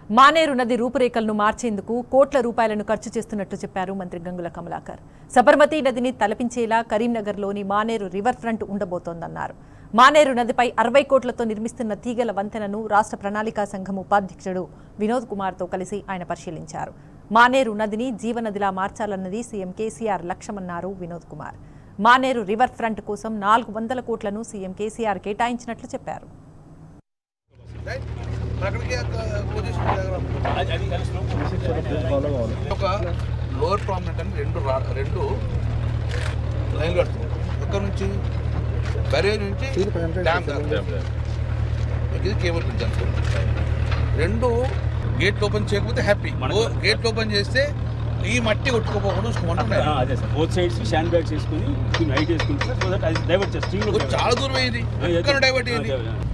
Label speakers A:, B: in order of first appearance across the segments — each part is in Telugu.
A: మానేరు నది రూపురేఖలను మార్చేందుకు కోట్ల రూపాయలను ఖర్చు చేస్తున్నట్లు చెప్పారు మంత్రి గంగుల కమలాకర్. సబర్మతి నదిని తలపించేలా కరీంనగర్లోని మానేరు రివర్ ఫ్రంట్ ఉండబోతోందన్నారు. మానేరు నదిపై 60 కోట్లతో నిర్మిస్తున్న తీగల వంతెనను రాష్ట్ర ప్రణాళికా సంఘం ఉపాధ్యక్షుడు వినోద్ కుమార్తో కలిసి ఆయన పరిశీలించారు. మానేరు నదిని జీవనదిలా మార్చాలన్నది సీఎం కేసీఆర్ లక్ష్యమన్నారు వినోద్ కుమార్. మానేరు రివర్ ఫ్రంట్ కోసం 400 కోట్లను సీఎం కేసీఆర్ కేటాయించినట్లు చెప్పారు.
B: లోవర్ ప్రామినెంట్ అని రెండు లైన్లు కడుతున్నారు. ఎక్కడి నుంచి బ్యారేజ్ నుంచి డ్యామ్ ఇది కేబుల్ బ్రిడ్జ్ అనుకుంటున్నారు. రెండు గేట్లు ఓపెన్ చేయకపోతే హ్యాపీ, గేట్లు ఓపెన్ చేస్తే ఈ మట్టి కొట్టుకోపోకుండా చాలా దూరం అయింది. ఎక్కడ డైవర్ట్ అయింది.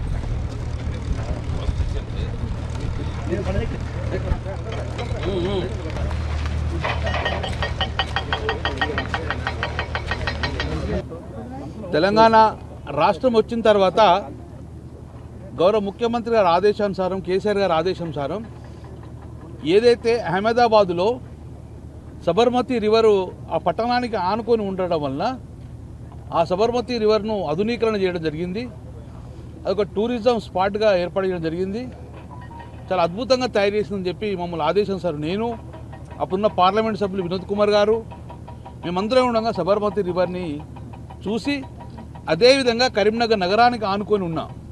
B: తెలంగాణ రాష్ట్రం వచ్చిన తర్వాత గౌరవ ముఖ్యమంత్రి గారి ఆదేశానుసారం, కేసీఆర్ గారి ఆదేశానుసారం ఏదైతే అహ్మదాబాదులో సబర్మతి రివరు ఆ పట్టణానికి ఆనుకొని ఉండడం వలన ఆ సబర్మతి రివర్ను ఆధునీకరణ చేయడం జరిగింది. అదొక టూరిజం స్పాట్గా ఏర్పడడం జరిగింది. చాలా అద్భుతంగా తయారు చేసిందని చెప్పి మమ్మల్ని ఆదేశానుసారం నేను, అప్పుడున్న పార్లమెంట్ సభ్యులు వినోద్ కుమార్ గారు, మేమందరం ఉండగా సబర్మతి రివర్ని చూసి అదేవిధంగా కరీంనగర్ నగరానికి ఆనుకొని ఉన్నాం.